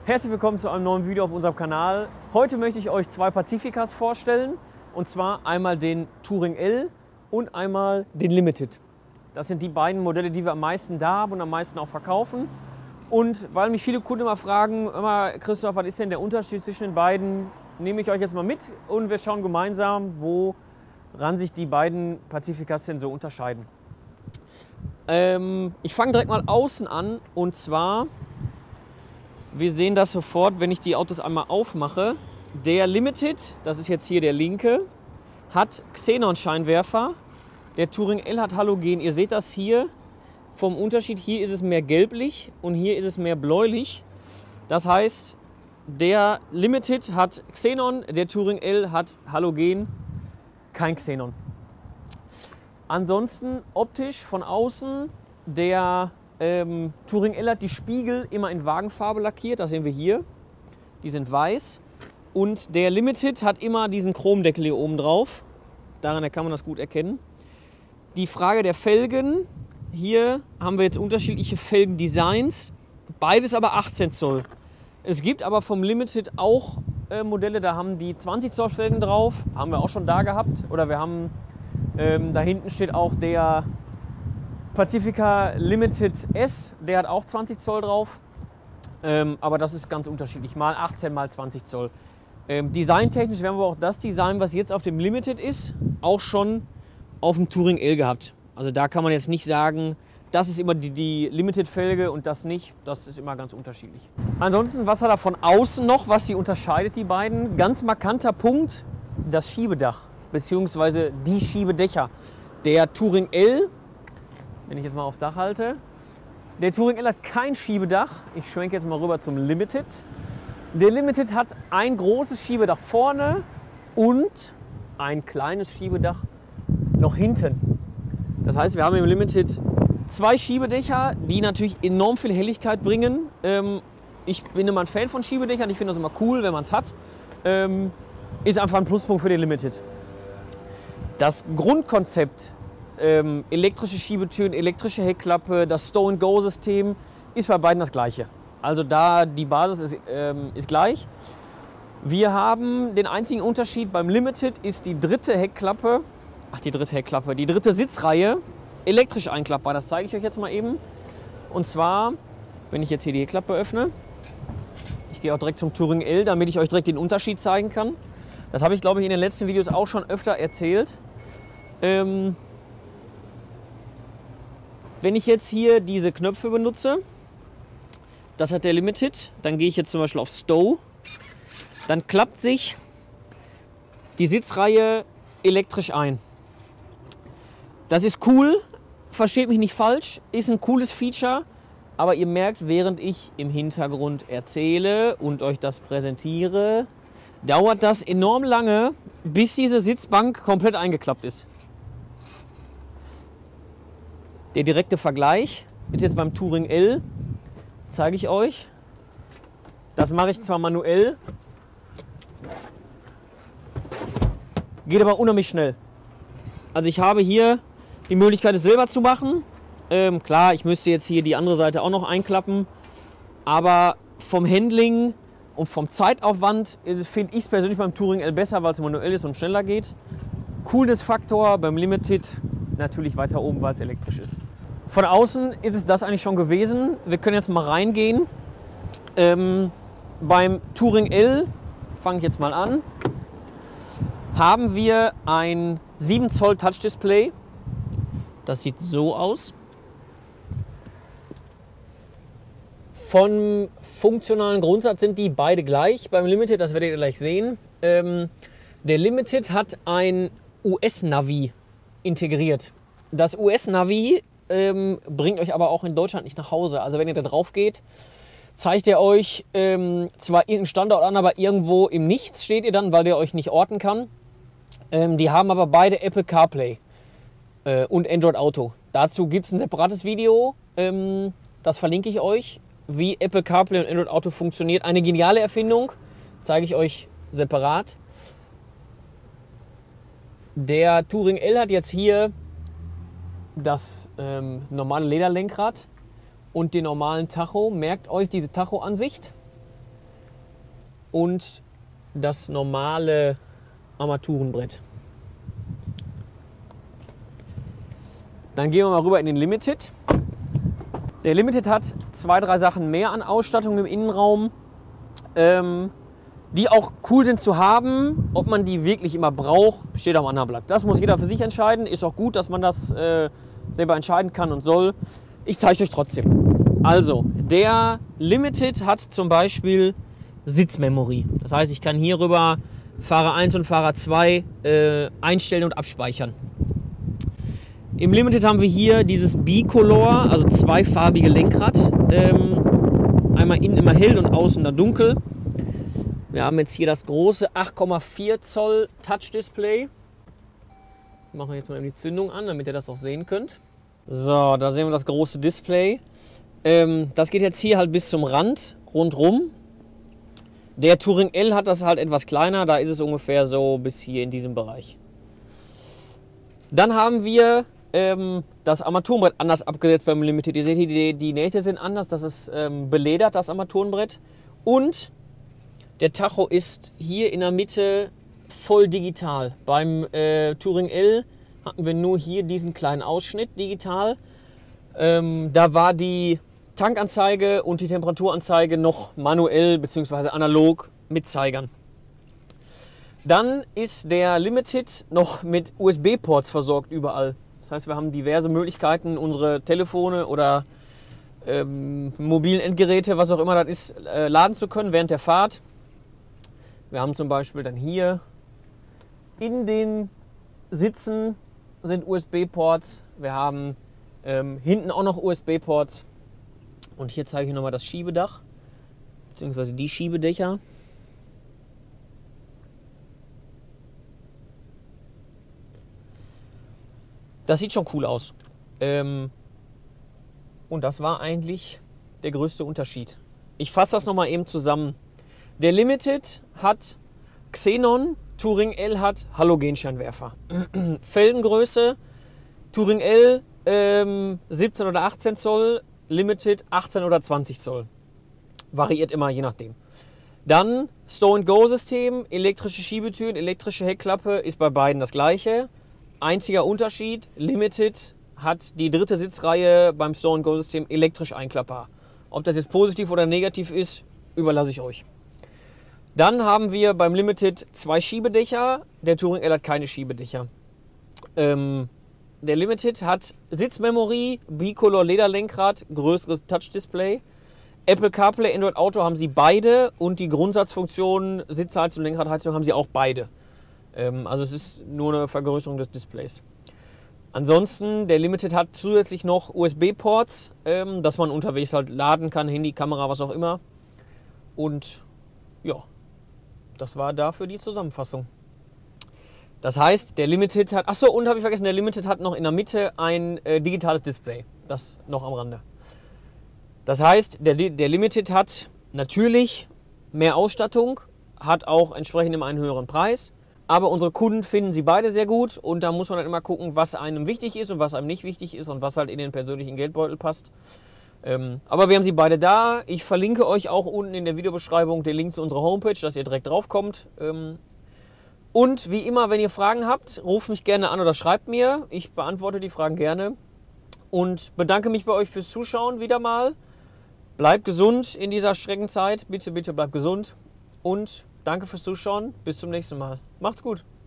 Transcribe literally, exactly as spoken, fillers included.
Herzlich willkommen zu einem neuen Video auf unserem Kanal. Heute möchte ich euch zwei Pacificas vorstellen. Und zwar einmal den Touring L und einmal den Limited. Das sind die beiden Modelle, die wir am meisten da haben und am meisten auch verkaufen. Und weil mich viele Kunden immer fragen, immer, Christoph, was ist denn der Unterschied zwischen den beiden, nehme ich euch jetzt mal mit und wir schauen gemeinsam, woran sich die beiden Pacificas denn so unterscheiden. Ähm, ich fange direkt mal außen an und zwar, wir sehen das sofort, wenn ich die Autos einmal aufmache. Der Limited, das ist jetzt hier der linke, hat Xenon-Scheinwerfer. Der Touring L hat Halogen. Ihr seht das hier vom Unterschied. Hier ist es mehr gelblich und hier ist es mehr bläulich. Das heißt, der Limited hat Xenon, der Touring L hat Halogen, kein Xenon. Ansonsten optisch von außen, der ähm, Touring L hat die Spiegel immer in Wagenfarbe lackiert, das sehen wir hier. Die sind weiß. Und der Limited hat immer diesen Chromdeckel hier oben drauf. Daran kann man das gut erkennen. Die Frage der Felgen. Hier haben wir jetzt unterschiedliche Felgendesigns. Beides aber achtzehn Zoll. Es gibt aber vom Limited auch äh, Modelle, da haben die zwanzig Zoll Felgen drauf. Haben wir auch schon da gehabt. Oder wir haben, ähm, da hinten steht auch der Pacifica Limited S. Der hat auch zwanzig Zoll drauf. Ähm, aber das ist ganz unterschiedlich. Mal achtzehn, mal zwanzig Zoll. Ähm, designtechnisch werden wir auch das Design, was jetzt auf dem Limited ist, auch schon auf dem Touring L gehabt. Also da kann man jetzt nicht sagen, das ist immer die, die Limited-Felge und das nicht. Das ist immer ganz unterschiedlich. Ansonsten, was hat er von außen noch, was sie unterscheidet, die beiden? Ganz markanter Punkt, das Schiebedach, beziehungsweise die Schiebedächer. Der Touring L, wenn ich jetzt mal aufs Dach halte, der Touring L hat kein Schiebedach. Ich schwenke jetzt mal rüber zum Limited. Der Limited hat ein großes Schiebedach vorne und ein kleines Schiebedach noch hinten. Das heißt, wir haben im Limited zwei Schiebedächer, die natürlich enorm viel Helligkeit bringen. Ähm, ich bin immer ein Fan von Schiebedächern, ich finde das immer cool, wenn man es hat. Ähm, ist einfach ein Pluspunkt für den Limited. Das Grundkonzept, ähm, elektrische Schiebetüren, elektrische Heckklappe, das Stow-and-Go-System, ist bei beiden das gleiche. Also da die Basis ist, ähm, ist gleich. Wir haben den einzigen Unterschied beim Limited ist die dritte Heckklappe, ach die dritte Heckklappe, die dritte Sitzreihe elektrisch einklappbar. Das zeige ich euch jetzt mal eben. Und zwar, wenn ich jetzt hier die Heckklappe öffne, ich gehe auch direkt zum Touring L, damit ich euch direkt den Unterschied zeigen kann. Das habe ich, glaube ich, in den letzten Videos auch schon öfter erzählt. Ähm, wenn ich jetzt hier diese Knöpfe benutze, das hat der Limited. Dann gehe ich jetzt zum Beispiel auf Stow. Dann klappt sich die Sitzreihe elektrisch ein. Das ist cool, versteht mich nicht falsch, ist ein cooles Feature. Aber ihr merkt, während ich im Hintergrund erzähle und euch das präsentiere, dauert das enorm lange, bis diese Sitzbank komplett eingeklappt ist. Der direkte Vergleich ist jetzt beim Touring L. Zeige ich euch. Das mache ich zwar manuell, geht aber unheimlich schnell. Also ich habe hier die Möglichkeit, es selber zu machen. Ähm, klar, ich müsste jetzt hier die andere Seite auch noch einklappen, aber vom Handling und vom Zeitaufwand finde ich es persönlich beim Touring L besser, weil es manuell ist und schneller geht. Coolness-Faktor beim Limited natürlich weiter oben, weil es elektrisch ist. Von außen ist es das eigentlich schon gewesen. Wir können jetzt mal reingehen. Ähm, beim Touring L, fange ich jetzt mal an, haben wir ein sieben Zoll Touch-Display. Das sieht so aus. Vom funktionalen Grundsatz sind die beide gleich. Beim Limited, das werdet ihr gleich sehen. Ähm, der Limited hat ein U S-Navi integriert. Das U S-Navi Ähm, bringt euch aber auch in Deutschland nicht nach Hause. Also wenn ihr da drauf geht, zeigt er euch ähm, zwar irgendeinen Standort an, aber irgendwo im Nichts steht ihr dann, weil der euch nicht orten kann. Ähm, die haben aber beide Apple CarPlay äh, und Android Auto. Dazu gibt es ein separates Video, ähm, das verlinke ich euch, wie Apple CarPlay und Android Auto funktioniert. Eine geniale Erfindung, zeige ich euch separat. Der Touring L hat jetzt hier das ähm, normale Lederlenkrad und den normalen Tacho. Merkt euch diese Tacho-Ansicht. und das normale Armaturenbrett. Dann gehen wir mal rüber in den Limited. Der Limited hat zwei, drei Sachen mehr an Ausstattung im Innenraum, ähm, die auch cool sind zu haben. Ob man die wirklich immer braucht, steht auf einem anderen Blatt. Das muss jeder für sich entscheiden. Ist auch gut, dass man das äh, selber entscheiden kann und soll. Ich zeige euch trotzdem. Also, der Limited hat zum Beispiel Sitzmemory. Das heißt, ich kann hierüber Fahrer eins und Fahrer zwei äh, einstellen und abspeichern. Im Limited haben wir hier dieses Bicolor, also zweifarbige Lenkrad. Ähm, einmal innen immer hell und außen dann dunkel. Wir haben jetzt hier das große acht Komma vier Zoll Touch-Display. Machen wir jetzt mal die Zündung an, damit ihr das auch sehen könnt. So, da sehen wir das große Display. Ähm, das geht jetzt hier halt bis zum Rand, rundrum. Der Touring L hat das halt etwas kleiner, da ist es ungefähr so bis hier in diesem Bereich. Dann haben wir ähm, das Armaturenbrett anders abgesetzt beim Limited. Ihr seht hier, die, die Nähte sind anders, das ist ähm, beledert, das Armaturenbrett. Und der Tacho ist hier in der Mitte voll digital. Beim äh, Touring L hatten wir nur hier diesen kleinen Ausschnitt digital. Ähm, da war die Tankanzeige und die Temperaturanzeige noch manuell bzw. analog mit Zeigern. Dann ist der Limited noch mit U S B-Ports versorgt überall. Das heißt, wir haben diverse Möglichkeiten, unsere Telefone oder ähm, mobilen Endgeräte, was auch immer das ist, äh, laden zu können während der Fahrt. Wir haben zum Beispiel dann hier in den Sitzen sind U S B-Ports. Wir haben ähm, hinten auch noch U S B-Ports. Und hier zeige ich nochmal das Schiebedach, beziehungsweise die Schiebedächer. Das sieht schon cool aus. Ähm, und das war eigentlich der größte Unterschied. Ich fasse das nochmal eben zusammen. Der Limited hat Xenon, Touring L hat Halogenscheinwerfer. Felgengröße, Touring L ähm, siebzehn oder achtzehn Zoll, Limited achtzehn oder zwanzig Zoll. Variiert immer, je nachdem. Dann Stow-and-Go-System, elektrische Schiebetüren, elektrische Heckklappe, ist bei beiden das gleiche. Einziger Unterschied, Limited hat die dritte Sitzreihe beim Stow-and-Go-System elektrisch einklappbar. Ob das jetzt positiv oder negativ ist, überlasse ich euch. Dann haben wir beim Limited zwei Schiebedächer, der Touring L hat keine Schiebedächer. Ähm, der Limited hat Sitzmemory, Bicolor Lederlenkrad, größeres Touch-Display. Apple CarPlay, Android Auto haben sie beide und die Grundsatzfunktionen Sitzheizung und Lenkradheizung haben sie auch beide. Ähm, also es ist nur eine Vergrößerung des Displays. Ansonsten, der Limited hat zusätzlich noch U S B-Ports, ähm, dass man unterwegs halt laden kann, Handy, Kamera, was auch immer. Und ja, das war dafür die Zusammenfassung. Das heißt, der Limited hat, achso, und habe ich vergessen, der Limited hat noch in der Mitte ein äh, digitales Display. Das noch am Rande. Das heißt, der, der Limited hat natürlich mehr Ausstattung, hat auch entsprechend immer einen höheren Preis. Aber unsere Kunden finden sie beide sehr gut und da muss man dann immer gucken, was einem wichtig ist und was einem nicht wichtig ist und was halt in den persönlichen Geldbeutel passt. Ähm, aber wir haben sie beide da. Ich verlinke euch auch unten in der Videobeschreibung den Link zu unserer Homepage, dass ihr direkt drauf kommt. Ähm, und wie immer, wenn ihr Fragen habt, ruft mich gerne an oder schreibt mir. Ich beantworte die Fragen gerne und bedanke mich bei euch fürs Zuschauen wieder mal. Bleibt gesund in dieser Schreckenzeit. Bitte, bitte bleibt gesund und danke fürs Zuschauen. Bis zum nächsten Mal. Macht's gut.